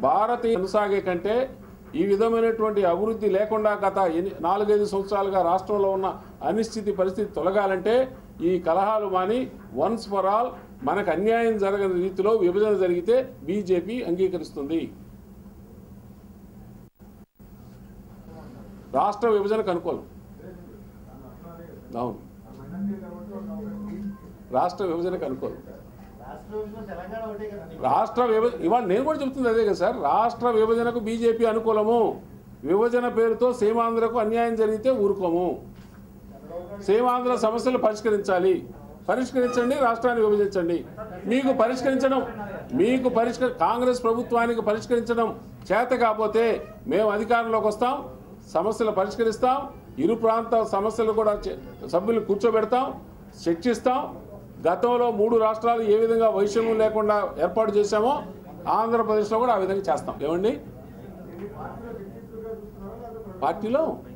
భారతీయ కొనసాగే కంటే ఈ విధమైనటువంటి అభివృద్ధి లేకుండా గత 4-5 సంవత్సరాలుగా రాష్ట్రంలో ఉన్న అనిశ్చితి పరిస్థితి తొలగాలంటే ఈ కలహాలు మాని వన్స్ ఫర్ ఆల్ మనకు అన్యాయం జరగని రీతిలో విభజన జరిగితే బీజేపీ అంగీకరిస్తుంది. రాష్ట్ర విభజనకు అనుకూలం. అవును, రాష్ట్ర విభజనకు అనుకూలం. రాష్ట్ర విభజన ఇవాళ నేను కూడా చెప్తుంది అదే కదా సార్. రాష్ట్ర విభజనకు బీజేపీ అనుకూలము. విభజన పేరుతో సీమాంధ్రకు అన్యాయం జరిగితే ఊరుకోము. సీమాంధ్ర సమస్యలు పరిష్కరించండి, రాష్ట్రాన్ని విభజించండి. కాంగ్రెస్ ప్రభుత్వానికి పరిష్కరించడం చేత కాకపోతే మేము అధికారంలోకి వస్తాం, సమస్యలు పరిష్కరిస్తాం, ఇరు ప్రాంత సమస్యలు కూడా సభ్యులు కూర్చోబెడతాం, చర్చిస్తాం. గతంలో 3 రాష్ట్రాలు ఏ విధంగా వైషమ్యం లేకుండా ఏర్పాటు చేశామో ఆంధ్రప్రదేశ్లో కూడా ఆ విధంగా చేస్తాం. ఏమండి పార్టీలో